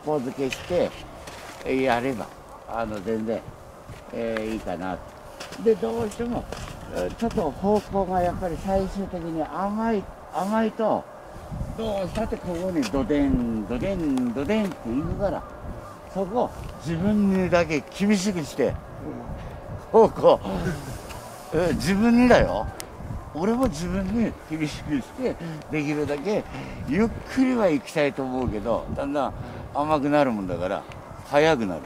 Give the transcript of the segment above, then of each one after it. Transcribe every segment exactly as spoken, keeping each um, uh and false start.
方付けしてやればあの全然、えー、いいかなと。でどうしてもちょっと方向がやっぱり最終的に甘い甘いとどうしたってここにドデンドデンドデンっていくから、そこを自分にだけ厳しくして方向自分にだよ。俺も自分に厳しくしてできるだけゆっくりは行きたいと思うけど、だんだん甘くなるもんだから速くなる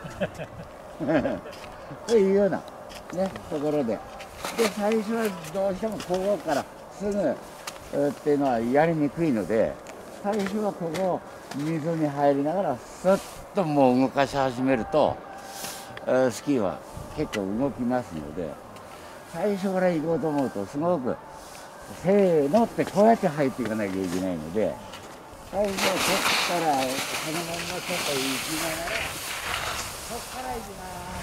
というような、ね、ところでで最初はどうしてもここからすぐっていうのはやりにくいので、最初はここ水に入りながらスッともう動かし始めるとスキーは結構動きますので、最初から行こうと思うとすごくせーのってこうやって入っていかなきゃいけないので、最初はこっからそのまんまちょっと行きながらこっから行きます